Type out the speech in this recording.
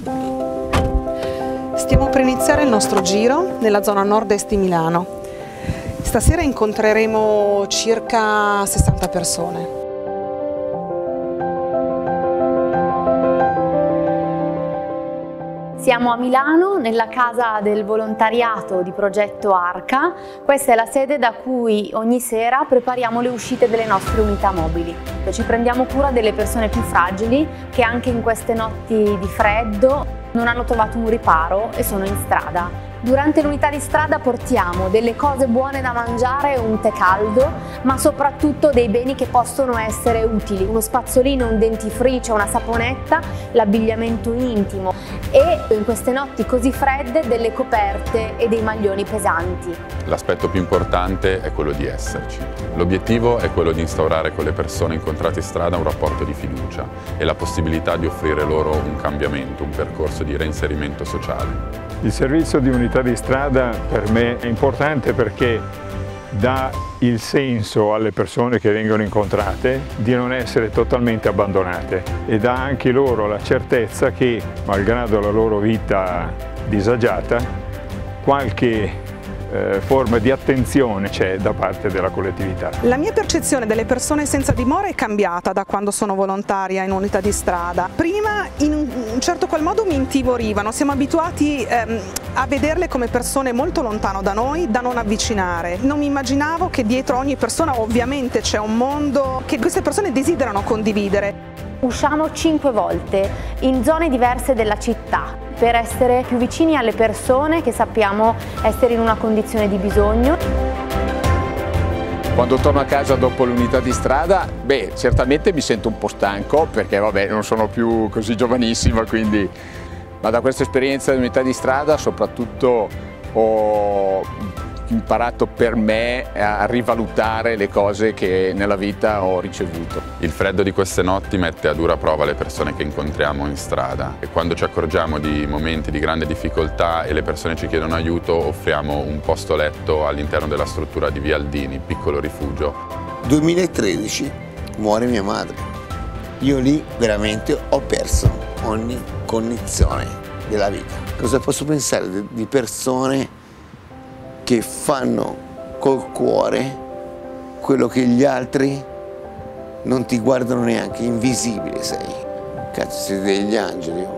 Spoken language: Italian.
Stiamo per iniziare il nostro giro nella zona nord-est di Milano. Stasera incontreremo circa 60 persone. Siamo a Milano, nella casa del volontariato di Progetto Arca. Questa è la sede da cui ogni sera prepariamo le uscite delle nostre unità mobili. Ci prendiamo cura delle persone più fragili che anche in queste notti di freddo non hanno trovato un riparo e sono in strada. Durante l'unità di strada portiamo delle cose buone da mangiare, un tè caldo, ma soprattutto dei beni che possono essere utili. Uno spazzolino, un dentifricio, una saponetta, l'abbigliamento intimo e in queste notti così fredde delle coperte e dei maglioni pesanti. L'aspetto più importante è quello di esserci. L'obiettivo è quello di instaurare con le persone incontrate in strada un rapporto di fiducia e la possibilità di offrire loro un cambiamento, un percorso di reinserimento sociale. Il servizio di unità di strada per me è importante perché dà il senso alle persone che vengono incontrate di non essere totalmente abbandonate e dà anche loro la certezza che, malgrado la loro vita disagiata, qualche forma di attenzione c'è da parte della collettività. La mia percezione delle persone senza dimora è cambiata da quando sono volontaria in unità di strada. Prima in un certo qual modo mi intimorivano, siamo abituati a vederle come persone molto lontano da noi, da non avvicinare. Non mi immaginavo che dietro ogni persona ovviamente c'è un mondo che queste persone desiderano condividere. Usciamo 5 volte in zone diverse della città per essere più vicini alle persone che sappiamo essere in una condizione di bisogno. Quando torno a casa dopo l'unità di strada, certamente mi sento un po' stanco perché non sono più così giovanissimo, quindi, ma da questa esperienza di unità di strada soprattutto ho imparato per me a rivalutare le cose che nella vita ho ricevuto. Il freddo di queste notti mette a dura prova le persone che incontriamo in strada e quando ci accorgiamo di momenti di grande difficoltà e le persone ci chiedono aiuto, offriamo un posto letto all'interno della struttura di Via Aldini, piccolo rifugio. 2013 muore mia madre. Io lì veramente ho perso ogni cognizione della vita. Cosa posso pensare di persone che fanno col cuore quello che gli altri non ti guardano neanche, invisibile sei. Cazzo, siete degli angeli.